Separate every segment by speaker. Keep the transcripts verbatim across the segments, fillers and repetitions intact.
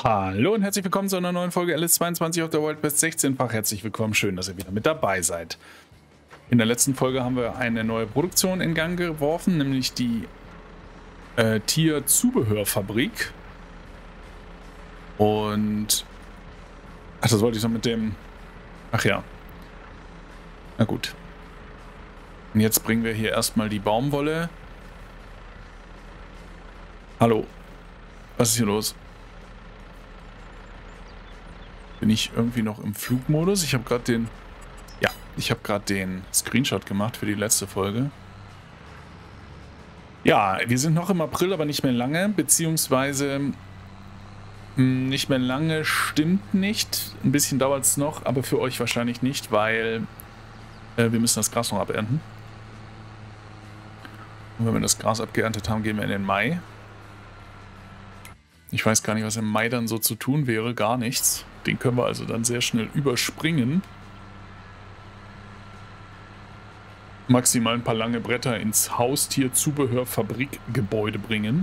Speaker 1: Hallo und herzlich willkommen zu einer neuen Folge L S zweiundzwanzig auf der Worldbest sechzehnfach. Herzlich willkommen, schön, dass ihr wieder mit dabei seid. In der letzten Folge haben wir eine neue Produktion in Gang geworfen, nämlich die äh, Tierzubehörfabrik. Und... Ach, das wollte ich noch mit dem... Ach ja. Na gut. Und jetzt bringen wir hier erstmal die Baumwolle. Hallo. Was ist hier los? Bin ich irgendwie noch im Flugmodus? Ich habe gerade den... Ja, ich habe gerade den Screenshot gemacht für die letzte Folge. Ja, wir sind noch im April, aber nicht mehr lange, beziehungsweise mh, nicht mehr lange stimmt nicht. Ein bisschen dauert es noch, aber für euch wahrscheinlich nicht, weil äh, wir müssen das Gras noch abernten. Und wenn wir das Gras abgeerntet haben, gehen wir in den Mai. Ich weiß gar nicht, was im Mai dann so zu tun wäre, gar nichts. Den können wir also dann sehr schnell überspringen. Maximal ein paar lange Bretter ins Haustierzubehörfabrikgebäude bringen.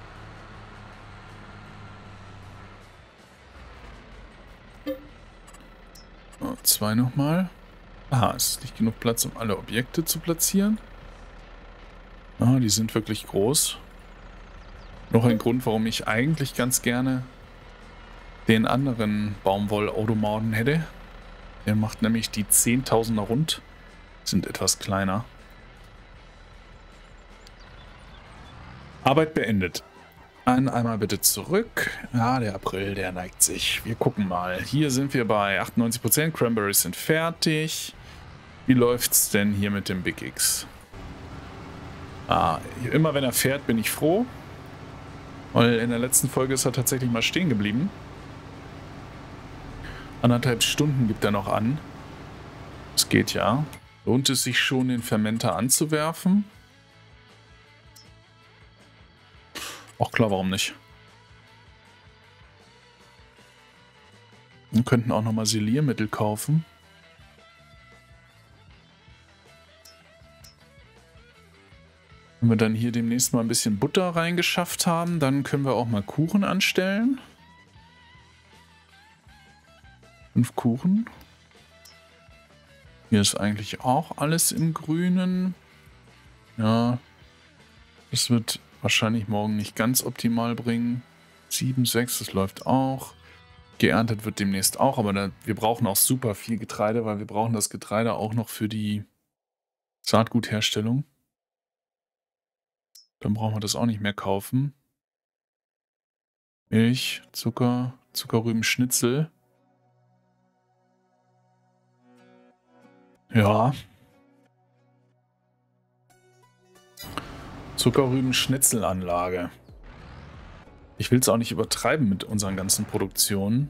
Speaker 1: So, zwei nochmal. Aha, es ist nicht genug Platz, um alle Objekte zu platzieren. Ah, die sind wirklich groß. Noch ein Grund, warum ich eigentlich ganz gerne den anderen Baumwollautomaten hätte. Der macht nämlich die Zehntausender rund. Sind etwas kleiner. Arbeit beendet. Dann einmal bitte zurück. Ja, der April, der neigt sich. Wir gucken mal. Hier sind wir bei achtundneunzig Prozent. Cranberries sind fertig. Wie läuft's denn hier mit dem Big X? Ah, immer wenn er fährt, bin ich froh. Weil in der letzten Folge ist er tatsächlich mal stehen geblieben. Anderthalb Stunden gibt er noch an. Das geht ja. Lohnt es sich schon, den Fermenter anzuwerfen? Auch klar, warum nicht? Wir könnten auch nochmal Siliermittel kaufen. Wenn wir dann hier demnächst mal ein bisschen Butter reingeschafft haben, dann können wir auch mal Kuchen anstellen. Fünf Kuchen. Hier ist eigentlich auch alles im Grünen. Ja, das wird wahrscheinlich morgen nicht ganz optimal bringen. sieben, sechs, das läuft auch. Geerntet wird demnächst auch, aber da, wir brauchen auch super viel Getreide, weil wir brauchen das Getreide auch noch für die Saatgutherstellung. Dann brauchen wir das auch nicht mehr kaufen. Milch, Zucker, Zuckerrübenschnitzel. Ja. Zuckerrübenschnitzelanlage. Ich will es auch nicht übertreiben mit unseren ganzen Produktionen.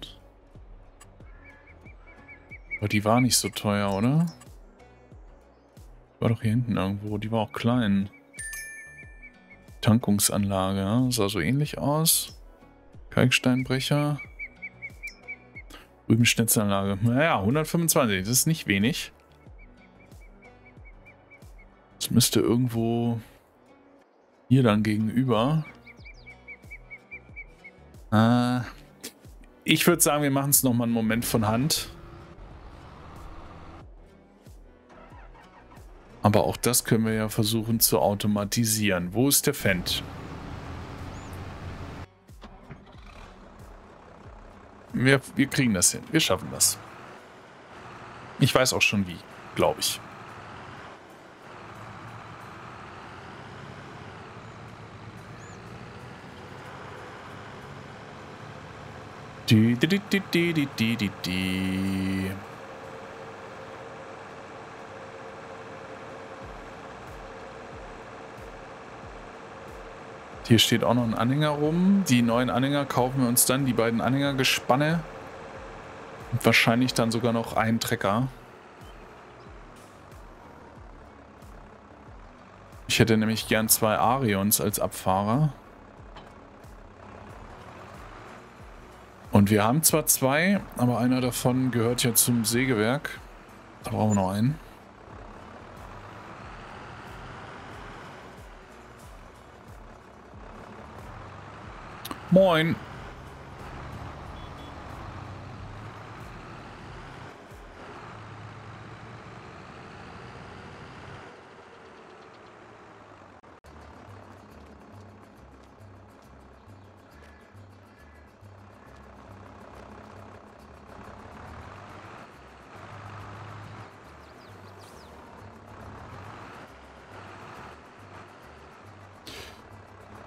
Speaker 1: Aber die war nicht so teuer, oder? War doch hier hinten irgendwo. Die war auch klein. Tankungsanlage, ja? Sah so ähnlich aus. Kalksteinbrecher. Rübenschnitzelanlage. Naja, hundertfünfundzwanzig. Das ist nicht wenig. Das müsste irgendwo hier dann gegenüber. Äh, ich würde sagen, wir machen es nochmal einen Moment von Hand. Aber auch das können wir ja versuchen zu automatisieren. Wo ist der Fendt? Wir, wir kriegen das hin. Wir schaffen das. Ich weiß auch schon wie, glaube ich. Die, die, die, die, die, die, die, die. Hier steht auch noch ein Anhänger rum. Die neuen Anhänger kaufen wir uns dann, die beiden Anhängergespanne. Und wahrscheinlich dann sogar noch einen Trecker. Ich hätte nämlich gern zwei Arions als Abfahrer. Und wir haben zwar zwei, aber einer davon gehört ja zum Sägewerk. Da brauchen wir noch einen. Moin.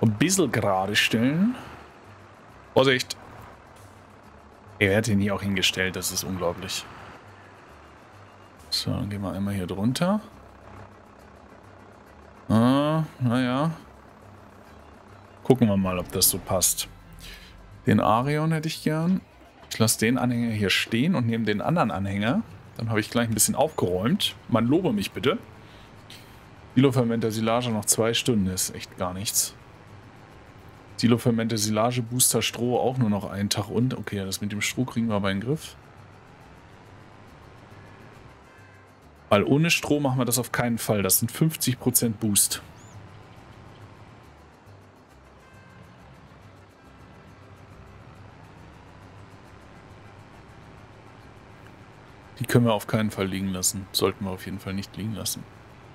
Speaker 1: Ein bisschen gerade stellen. Vorsicht! Er hat ihn hier auch hingestellt, das ist unglaublich. So, dann gehen wir einmal hier drunter. Ah, naja. Gucken wir mal, ob das so passt. Den Arion hätte ich gern. Ich lasse den Anhänger hier stehen und nehme den anderen Anhänger. Dann habe ich gleich ein bisschen aufgeräumt. Man lobe mich bitte. Silofermenter Silage noch zwei Stunden ist echt gar nichts. Silofermenter Silage Booster Stroh auch nur noch einen Tag und. Okay, das mit dem Stroh kriegen wir aber in den Griff. Weil ohne Stroh machen wir das auf keinen Fall. Das sind fünfzig Prozent Boost. Die können wir auf keinen Fall liegen lassen. Sollten wir auf jeden Fall nicht liegen lassen.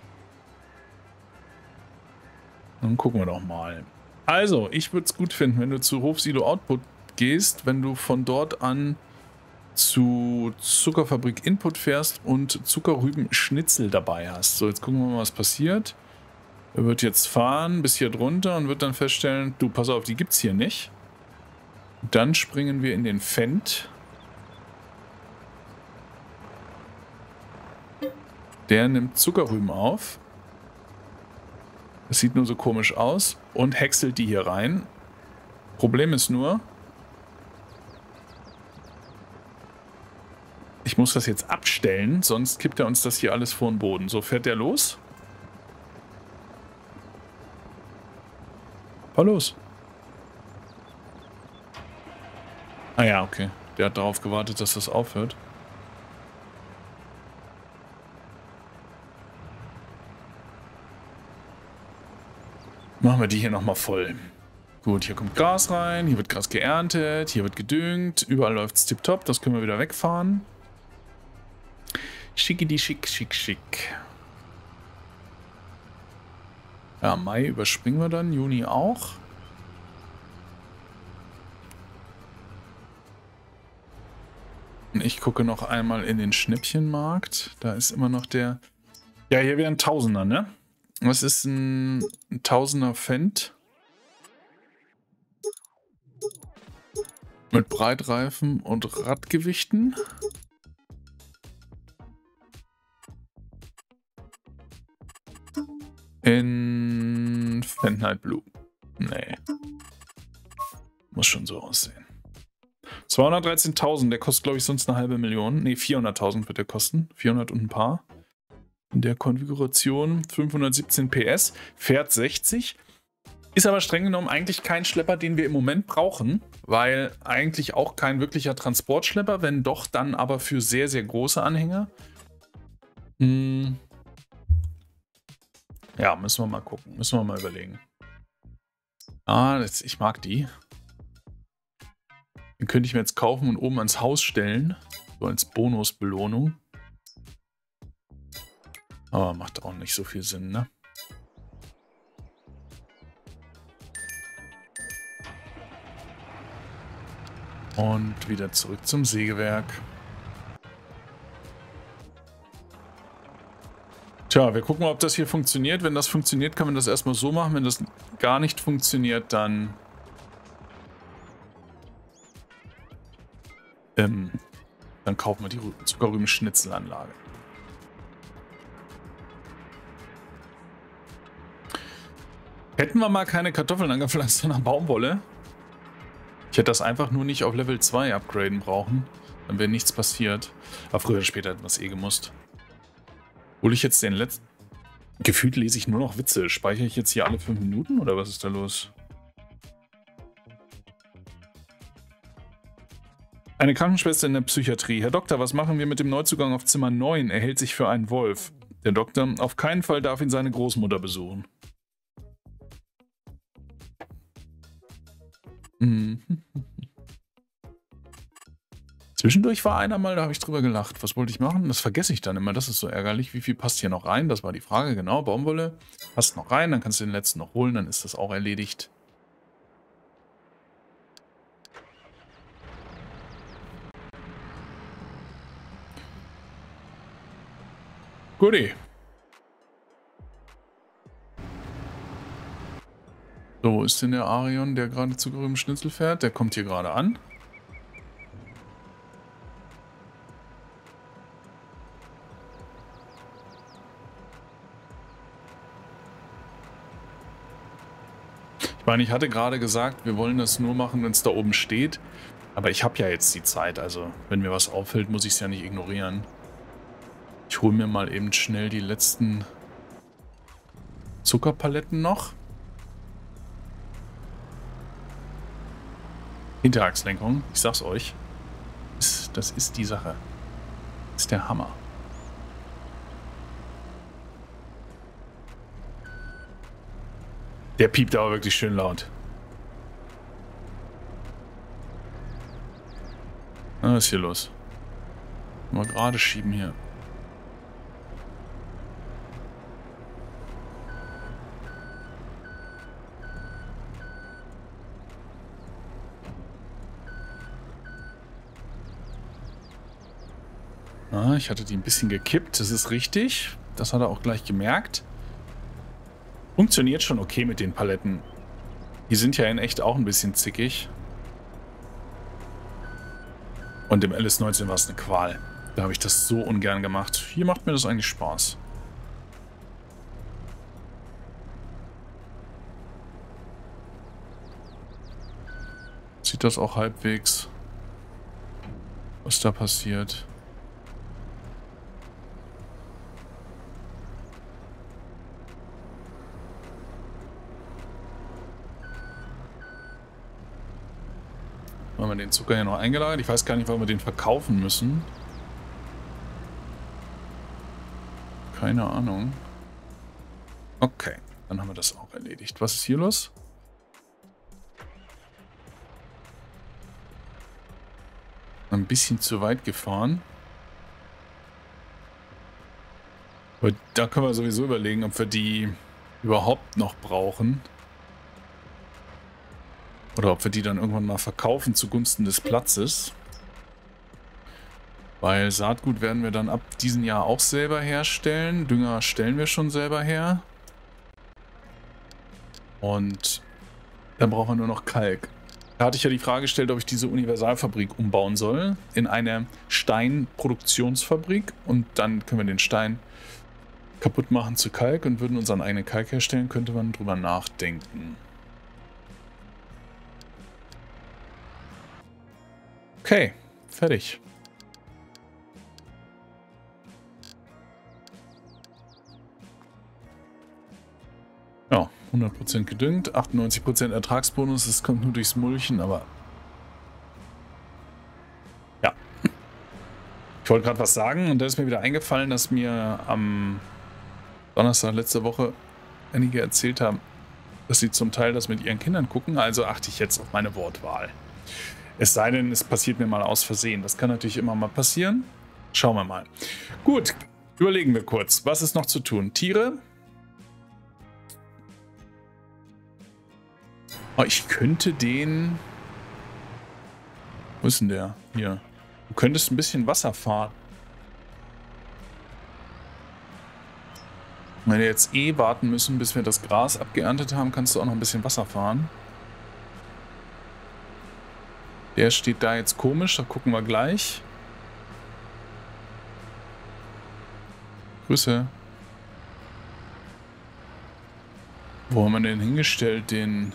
Speaker 1: Dann gucken wir doch mal. Also, ich würde es gut finden, wenn du zu Hofsilo Output gehst, wenn du von dort an zu Zuckerfabrik Input fährst und Zuckerrüben-Schnitzel dabei hast. So, jetzt gucken wir mal, was passiert. Er wird jetzt fahren bis hier drunter und wird dann feststellen, du, pass auf, die gibt es hier nicht. Dann springen wir in den Fendt. Der nimmt Zuckerrüben auf. Das sieht nur so komisch aus und häckselt die hier rein. Problem ist nur, ich muss das jetzt abstellen, sonst kippt er uns das hier alles vor den Boden. So, fährt der los? Fahr los. Ah ja, okay. Der hat darauf gewartet, dass das aufhört. Machen wir die hier nochmal voll. Gut, hier kommt Gras rein, hier wird Gras geerntet, hier wird gedüngt, überall läuft es tipptopp, das können wir wieder wegfahren. Schickidi schick, schick, schick. Ja, Mai überspringen wir dann, Juni auch. Und ich gucke noch einmal in den Schnäppchenmarkt. Da ist immer noch der... Ja, hier wäre ein Tausender, ne? Was ist ein, ein Tausender Fendt? Mit Breitreifen und Radgewichten. In Fendt Night Blue. Nee. Muss schon so aussehen. zweihundertdreizehntausend, der kostet, glaube ich, sonst eine halbe Million. Ne, vierhunderttausend wird der kosten. vierhundert und ein paar. In der Konfiguration fünfhundertsiebzehn P S, fährt sechzig. Ist aber streng genommen eigentlich kein Schlepper, den wir im Moment brauchen, weil eigentlich auch kein wirklicher Transportschlepper, wenn doch, dann aber für sehr, sehr große Anhänger. Hm. Ja, müssen wir mal gucken, müssen wir mal überlegen. Ah, das, ich mag die. Den könnte ich mir jetzt kaufen und oben ans Haus stellen, so als Bonusbelohnung. Aber macht auch nicht so viel Sinn, ne? Und wieder zurück zum Sägewerk. Tja, wir gucken mal, ob das hier funktioniert. Wenn das funktioniert, kann man das erstmal so machen. Wenn das gar nicht funktioniert, dann... Ähm, dann kaufen wir die Zuckerrüben-Schnitzelanlage. Hätten wir mal keine Kartoffeln angepflanzt, sondern Baumwolle. Ich hätte das einfach nur nicht auf Level zwei upgraden brauchen. Dann wäre nichts passiert. Aber früher oder später hätten wir es eh gemusst. Hole ich jetzt den letzten... Gefühlt lese ich nur noch Witze. Speichere ich jetzt hier alle fünf Minuten oder was ist da los? Eine Krankenschwester in der Psychiatrie. Herr Doktor, was machen wir mit dem Neuzugang auf Zimmer neun? Er hält sich für einen Wolf. Der Doktor, auf keinen Fall darf ihn seine Großmutter besuchen. Mhm. Zwischendurch war einer mal, da habe ich drüber gelacht. Was wollte ich machen? Das vergesse ich dann immer. Das ist so ärgerlich. Wie viel passt hier noch rein? Das war die Frage. Genau, Baumwolle. Passt noch rein. Dann kannst du den letzten noch holen. Dann ist das auch erledigt. Guti. So, ist denn der Arion, der gerade zu grünem Schnitzel fährt? Der kommt hier gerade an. Ich meine, ich hatte gerade gesagt, wir wollen das nur machen, wenn es da oben steht. Aber ich habe ja jetzt die Zeit, also wenn mir was auffällt, muss ich es ja nicht ignorieren. Ich hole mir mal eben schnell die letzten Zuckerpaletten noch. Hinterachslenkung, ich sag's euch. Das ist die Sache. Das ist der Hammer. Der piept aber wirklich schön laut. Was ist hier los? Mal gerade schieben hier. Ah, ich hatte die ein bisschen gekippt, das ist richtig. Das hat er auch gleich gemerkt. Funktioniert schon okay mit den Paletten. Die sind ja in echt auch ein bisschen zickig. Und im L S neunzehn war es eine Qual. Da habe ich das so ungern gemacht. Hier macht mir das eigentlich Spaß. Sieht das auch halbwegs, was da passiert. Haben wir den Zucker hier noch eingelagert? Ich weiß gar nicht, warum wir den verkaufen müssen. Keine Ahnung. Okay, dann haben wir das auch erledigt. Was ist hier los? Ein bisschen zu weit gefahren. Aber da können wir sowieso überlegen, ob wir die überhaupt noch brauchen. Oder ob wir die dann irgendwann mal verkaufen zugunsten des Platzes. Weil Saatgut werden wir dann ab diesem Jahr auch selber herstellen. Dünger stellen wir schon selber her. Und dann brauchen wir nur noch Kalk. Da hatte ich ja die Frage gestellt, ob ich diese Universalfabrik umbauen soll in eine Steinproduktionsfabrik. Und dann können wir den Stein kaputt machen zu Kalk und würden unseren eigenen Kalk herstellen. Könnte man drüber nachdenken. Okay, fertig. Ja, hundert Prozent gedüngt, achtundneunzig Prozent Ertragsbonus, das kommt nur durchs Mulchen, aber ja. Ich wollte gerade was sagen und da ist mir wieder eingefallen, dass mir am Donnerstag letzte Woche einige erzählt haben, dass sie zum Teil das mit ihren Kindern gucken, also achte ich jetzt auf meine Wortwahl. Es sei denn, es passiert mir mal aus Versehen. Das kann natürlich immer mal passieren. Schauen wir mal. Gut, überlegen wir kurz. Was ist noch zu tun? Tiere. Oh, ich könnte den... Wo ist denn der? Hier. Du könntest ein bisschen Wasser fahren. Wenn wir jetzt eh warten müssen, bis wir das Gras abgeerntet haben, kannst du auch noch ein bisschen Wasser fahren. Der steht da jetzt komisch, da gucken wir gleich. Grüße. Wo haben wir den hingestellt? Den...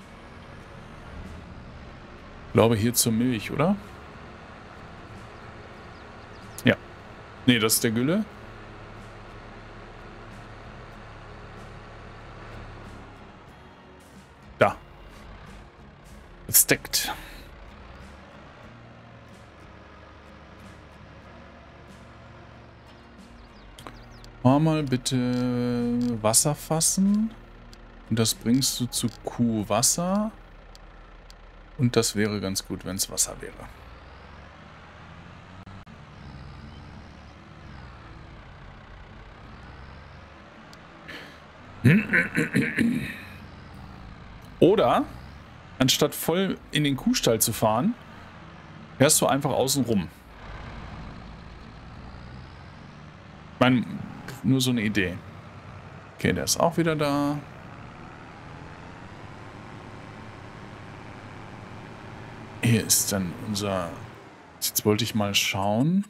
Speaker 1: Ich glaube hier zur Milch, oder? Ja. Nee, das ist der Gülle. Da. Es deckt. Fahr mal bitte Wasser fassen. Und das bringst du zu Kuh Wasser. Und das wäre ganz gut, wenn es Wasser wäre. Oder, anstatt voll in den Kuhstall zu fahren, fährst du einfach außen rum. Ich meine, nur so eine Idee. Okay, der ist auch wieder da. Hier ist dann unser... Jetzt wollte ich mal schauen.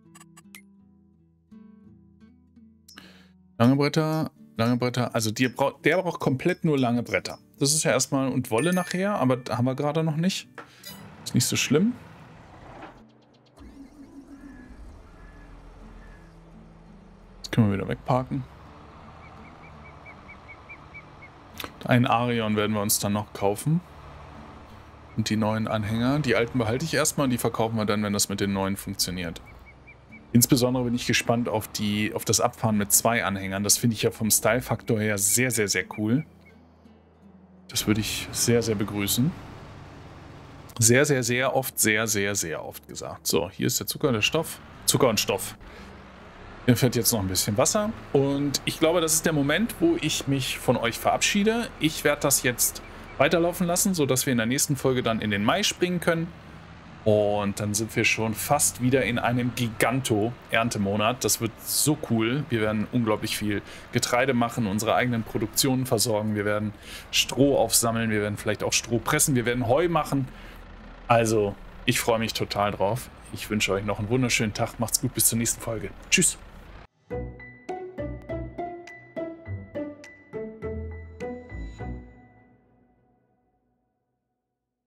Speaker 1: Lange Bretter, lange Bretter. Also die bra der braucht komplett nur lange Bretter. Das ist ja erstmal und Wolle nachher, aber haben wir gerade noch nicht. Ist nicht so schlimm. Das können wir wieder wegparken. Einen Arion werden wir uns dann noch kaufen. Und die neuen Anhänger. Die alten behalte ich erstmal und die verkaufen wir dann, wenn das mit den neuen funktioniert. Insbesondere bin ich gespannt auf, die, auf das Abfahren mit zwei Anhängern. Das finde ich ja vom Style-Faktor her sehr, sehr, sehr cool. Das würde ich sehr, sehr begrüßen. Sehr, sehr, sehr oft, sehr, sehr, sehr oft gesagt. So, hier ist der Zucker, der Stoff. Zucker und Stoff. Hier fährt jetzt noch ein bisschen Wasser. Und ich glaube, das ist der Moment, wo ich mich von euch verabschiede. Ich werde das jetzt weiterlaufen lassen, sodass wir in der nächsten Folge dann in den Mai springen können. Und dann sind wir schon fast wieder in einem Giganto-Erntemonat. Das wird so cool. Wir werden unglaublich viel Getreide machen, unsere eigenen Produktionen versorgen. Wir werden Stroh aufsammeln, wir werden vielleicht auch Stroh pressen, wir werden Heu machen. Also, ich freue mich total drauf. Ich wünsche euch noch einen wunderschönen Tag. Macht's gut, bis zur nächsten Folge. Tschüss.